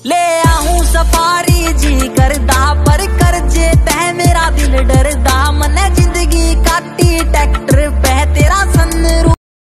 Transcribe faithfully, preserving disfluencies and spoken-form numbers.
ले आऊं सफारी जी करदा पर कर जे तै मेरा दिल डरदा मन्ने जिंदगी काटी